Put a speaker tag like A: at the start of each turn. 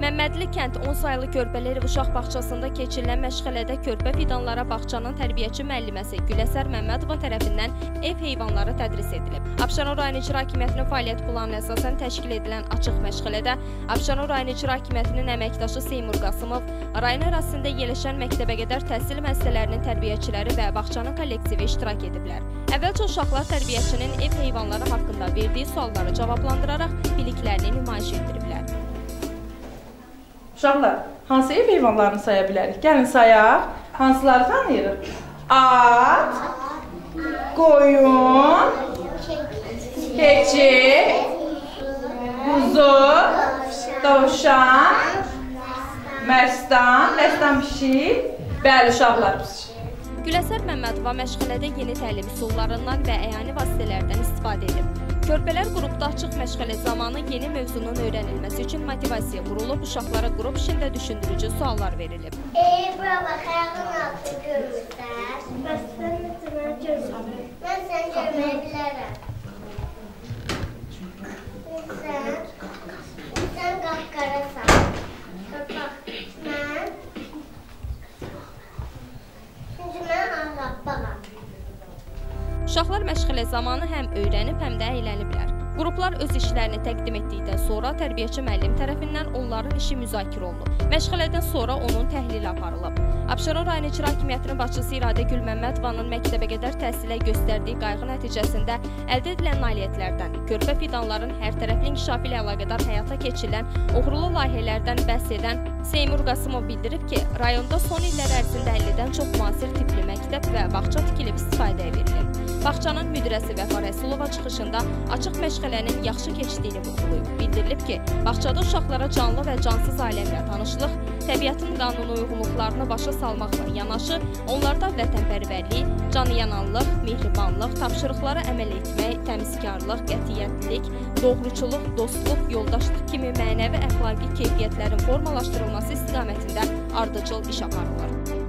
A: Məmmədli kənd 10 saylı Körpələr uşaq bağçasında keçirilən məşğələdə körpə fidanlara bağçanın tərbiyəçi müəlliməsi Güləsər Məmmədova tərəfindən ev heyvanları tədris edilib. Abşeron rayon İcra Hakimiyyətinin fəaliyyət planına əsasən təşkil edilən açıq məşğələdə Abşeron rayon İcra Hakimiyyətinin əməkdaşı Seymur Qasımov, rayon ərazisində yerləşən məktəbəqədər təhsil müəssisələrinin tərbiyəçiləri və bağçanın kollektivi iştirak ediblər. Əvvəlcə uşaqlar tərbiyəçinin ev heyvanları haqqında verdiyi sualları cavablandıraraq biliklərini nümayiş etdiriblər.
B: Uşaqlar, hansı ev heyvanlarını saya bilərik? Gəlin sayaq. Hansıları tanıyırıq? At, qoyun, keçi, quzu, dovşan, məstan pişik. Bəli, uşaqlar.
A: Güləsər Məmmədova məşğələdə yeni təlim üsullarından və əyani vasitələrdən istifadə edib. Körpələr qrupda açıq məşğələ zamanı yeni mövzunun öyrənilməsi üçün motivasiya qurulub, uşaqlara qrup işində düşündürücü suallar verilib.
C: Bura bax, ayağın altı görmürsən. Bəs sən necə görürsən? Mən səni görməyə bilərəm. Sən qapqarasan. Bax, mən ağabbağam.
A: Uşaqlar məşğələ zamanı həm öyrənib, həm də əyləniblər. Qruplar öz işlərini təqdim etdikdən sonra tərbiyəçi müəllim tərəfindən onların işi müzakirə olunub. Məşğələdən sonra onun təhlili aparılıb. Abşeron rayon İcra Hakimiyyətinin başçısı İradə Gülməmmədovanın məktəbəqədər təhsilə göstərdiyi qayğı nəticəsində əldə edilən nailiyyətlərdən, körpə fidanların hərtərəfli inkişafı ilə əlaqədar həyata keçirilən uğurlu layihələrdən bəhs edən Seymur Qasımov bildirib ki, rayonda son illər ərzində 50-dən çox müasir tipli məktəb və bağça tikilib istifadəyə verilib. Bağçanın müdirəsi Vəfa Rəsulova çıxışında açıq məşğələnin yaxşı keçdiyini vurğulayıb. Bildirilib ki, bağçada uşaqlara canlı və cansız aləmlə tanışlıq, təbiətin qanun uyğunluqlarını başa salmaqla yanaşı, onlarda vətənpərvərlik, canıyananlıq, mehribanlıq, tapşırıqlara əməl etmək, təmizkarlıq, qətiyyətlilik, doğruçuluq, dostluq, yoldaşlıq kimi mənəvi əxlaqi keyfiyyətlərin formalaşdırılması istiqamətində ardıcıl iş aparılır.